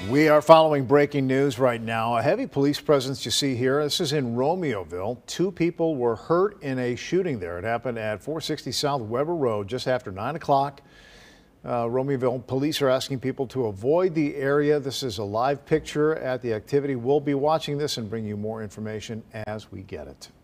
We are following breaking news right now. A heavy police presence you see here. This is in Romeoville. 2 people were hurt in a shooting there. It happened at 460 South Weber Road just after 9 o'clock. Romeoville police are asking people to avoid the area. This is a live picture at the activity. We'll be watching this and bring you more information as we get it.